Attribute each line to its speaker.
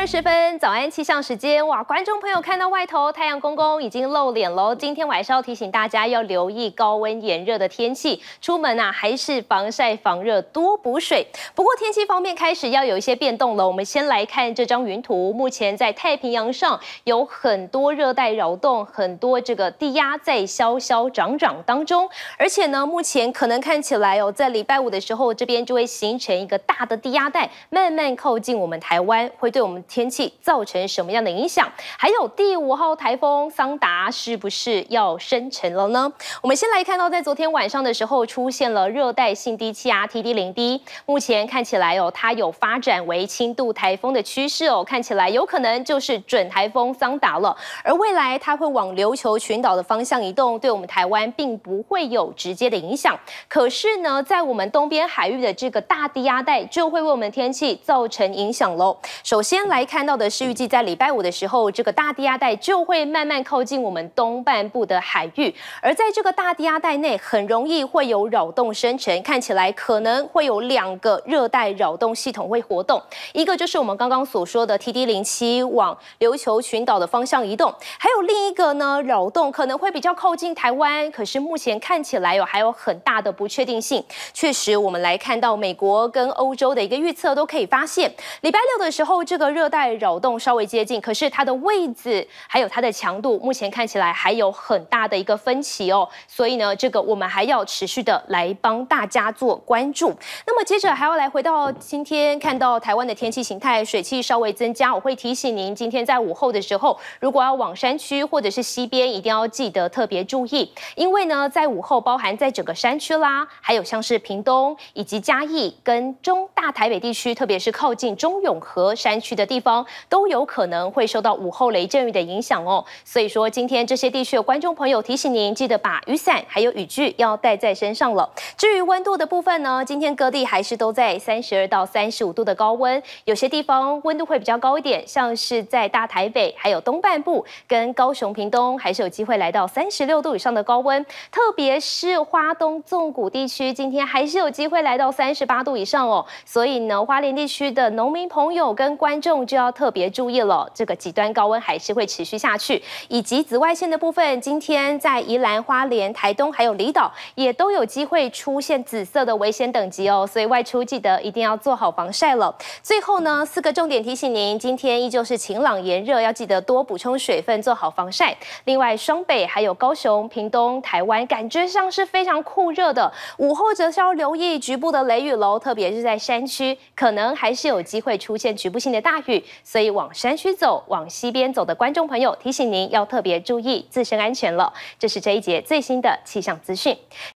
Speaker 1: 6:10，早安气象时间。哇，观众朋友看到外头太阳公公已经露脸喽。今天晚上要提醒大家要留意高温炎热的天气，出门还是防晒防热，多补水。不过天气方面开始要有一些变动了。我们先来看这张云图，目前在太平洋上有很多热带扰动，很多这个低压在消消涨涨当中，而且呢，目前可能看起来在礼拜五的时候，这边就会形成一个大的低压带，慢慢靠近我们台湾，会对我们天气造成什么样的影响？还有第5号台风桑达是不是要生成了呢？我们先来看到，在昨天晚上的时候出现了热带性低气压 TD0D， 目前看起来它有发展为轻度台风的趋势看起来有可能就是准台风桑达了。而未来它会往琉球群岛的方向移动，对我们台湾并不会有直接的影响。可是呢，在我们东边海域的这个大低压带就会为我们天气造成影响喽。首先来看到的是，预计在礼拜五的时候，这个大低压带就会慢慢靠近我们东半部的海域，而在这个大低压带内，很容易会有扰动生成，看起来可能会有2个热带扰动系统会活动，一个就是我们刚刚所说的 TD07 往琉球群岛的方向移动，还有另一个呢，扰动可能会比较靠近台湾，可是目前看起来还有很大的不确定性。确实，我们来看到美国跟欧洲的一个预测都可以发现，礼拜6的时候，这个热带扰动稍微接近，可是它的位置还有它的强度，目前看起来还有很大的一个分歧所以呢，这个我们还要持续的来帮大家做关注。那么接着还要来回到今天看到台湾的天气形态，水汽稍微增加，我会提醒您，今天在午后的时候，如果要往山区或者是西边，一定要记得特别注意，因为呢，在午后包含在整个山区啦，还有像是屏东以及嘉义跟中大台北地区，特别是靠近中永和山区的地方，都有可能会受到午后雷阵雨的影响所以说，今天这些地区的观众朋友提醒您，记得把雨伞还有雨具要带在身上了。至于温度的部分呢，今天各地还是都在32到35度的高温，有些地方温度会比较高一点，像是在大台北还有东半部跟高雄屏东，还是有机会来到36度以上的高温，特别是花东纵谷地区，今天还是有机会来到38度以上所以呢，花莲地区的农民朋友跟观众就要特别注意了，这个极端高温还是会持续下去。以及紫外线的部分，今天在宜兰、花莲、台东还有离岛也都有机会出现紫色的危险等级所以外出记得一定要做好防晒了。最后呢，4个重点提醒您，今天依旧是晴朗炎热，要记得多补充水分，做好防晒。另外，双北还有高雄、屏东、台湾，感觉上是非常酷热的，午后则是要留意局部的雷雨喽，特别是在山区，可能还是有机会出现局部性的大雨，所以往山区走、往西边走的观众朋友，提醒您要特别注意自身安全了。这是这一节最新的气象资讯。